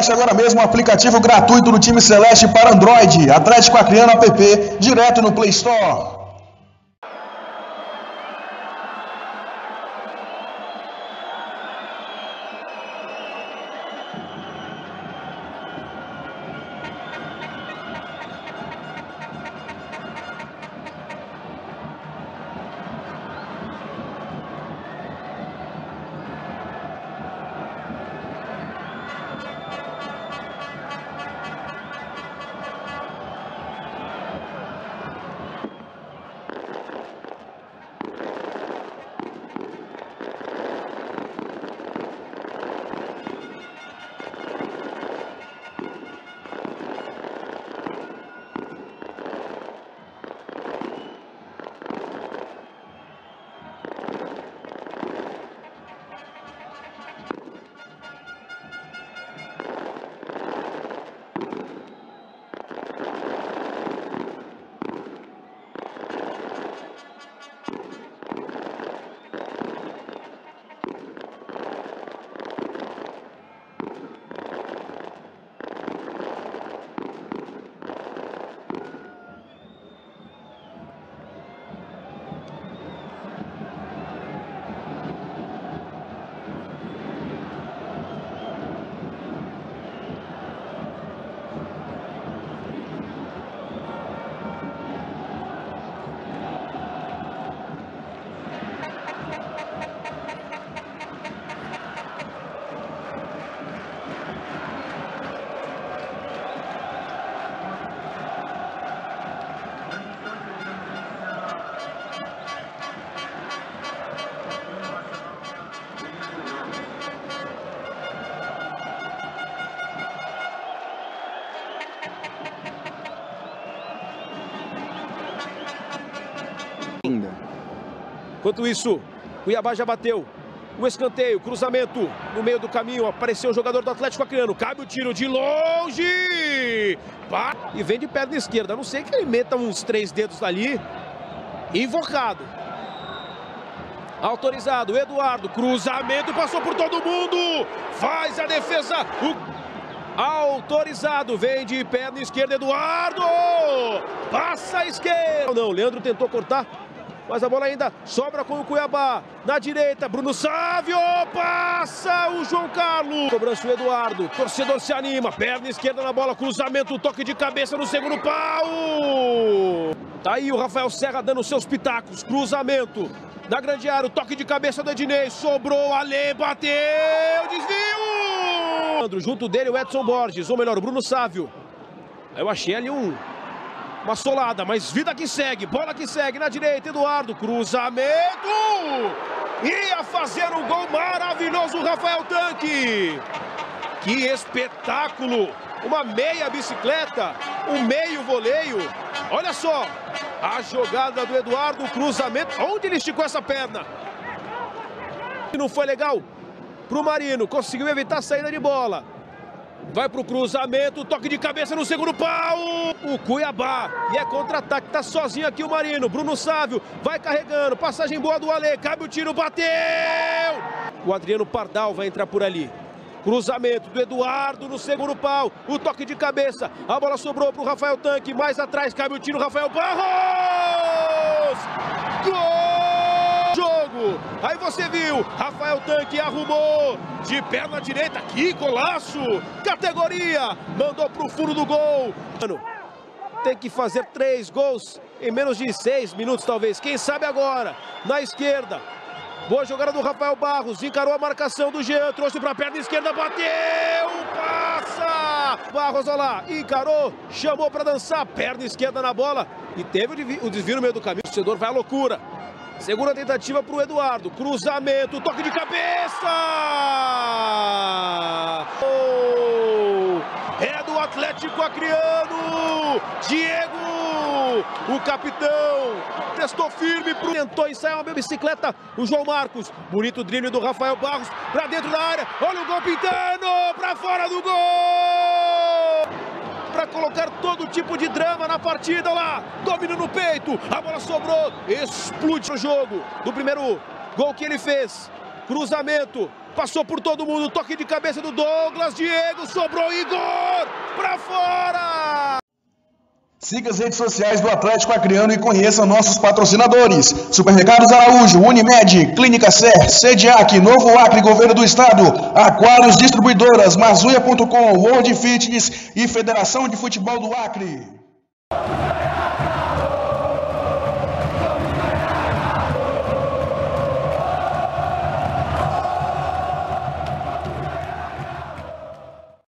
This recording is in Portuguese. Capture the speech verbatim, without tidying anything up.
Baixe agora mesmo o aplicativo gratuito do time Celeste para Android, Atlético Acreano App, direto no Play Store. Enquanto isso, Cuiabá já bateu. O escanteio, cruzamento no meio do caminho. Apareceu o jogador do Atlético Acreano. Cabe o tiro de longe. Pá, e vem de perna esquerda. A não sei que ele meta uns três dedos ali. Invocado. Autorizado, Eduardo. Cruzamento, passou por todo mundo. Faz a defesa. O... Autorizado, vem de perna esquerda, Eduardo. Passa a esquerda. Não, Leandro tentou cortar. Mas a bola ainda sobra com o Cuiabá. Na direita, Bruno Sávio. Passa o João Carlos. Cobrança o Eduardo. Torcedor se anima. Perna esquerda na bola. Cruzamento, toque de cabeça no segundo pau. Tá aí o Rafael Serra dando seus pitacos. Cruzamento. Na grande área, o toque de cabeça do Ednei. Sobrou, Ale, bateu. Desvio. Junto dele o Edson Borges. Ou melhor, o Bruno Sávio. Eu achei ali um... uma solada, mas vida que segue, bola que segue na direita, Eduardo, cruzamento! Ia fazer um gol maravilhoso, Rafael Tanque! Que espetáculo! Uma meia bicicleta, um meio voleio. Olha só, a jogada do Eduardo, o cruzamento, onde ele esticou essa perna? Não foi legal pro Marino, conseguiu evitar a saída de bola. Vai pro cruzamento, toque de cabeça no segundo pau. O Cuiabá. E é contra-ataque, tá sozinho aqui o Marino. Bruno Sávio vai carregando. Passagem boa do Ale. Cabe o tiro, bateu. O Adriano Pardal vai entrar por ali. Cruzamento do Eduardo no segundo pau. O toque de cabeça. A bola sobrou pro Rafael Tanque. Mais atrás, cabe o tiro, Rafael Barros. Gol! Jogo. Aí você viu, Rafael Tanque arrumou de perna direita, que golaço, categoria, mandou pro fundo do gol. Tem que fazer três gols em menos de seis minutos talvez, quem sabe agora, na esquerda. Boa jogada do Rafael Barros, encarou a marcação do Jean, trouxe pra perna esquerda, bateu, passa! Barros, olha lá, encarou, chamou pra dançar, perna esquerda na bola e teve o desvio no meio do caminho, o torcedor vai à loucura. Segunda tentativa para o Eduardo. Cruzamento, toque de cabeça! Oh, é do Atlético Acreano! Diego, o capitão, testou firme, pro... tentou ensaiar uma bicicleta. O João Marcos, bonito drible do Rafael Barros, para dentro da área. Olha o gol pintando, para fora do gol! Para colocar todo tipo de drama na partida lá, domínio no peito, a bola sobrou, explode o jogo do primeiro gol que ele fez, cruzamento, Passou por todo mundo, toque de cabeça do Douglas, Diego, sobrou Igor, pra fora! Siga as redes sociais do Atlético Acreano e conheça nossos patrocinadores. Supermercados Araújo, Unimed, Clínica Ser, Sediac, Novo Acre, Governo do Estado, Aquários Distribuidoras, Mazuia ponto com, World Fitness e Federação de Futebol do Acre.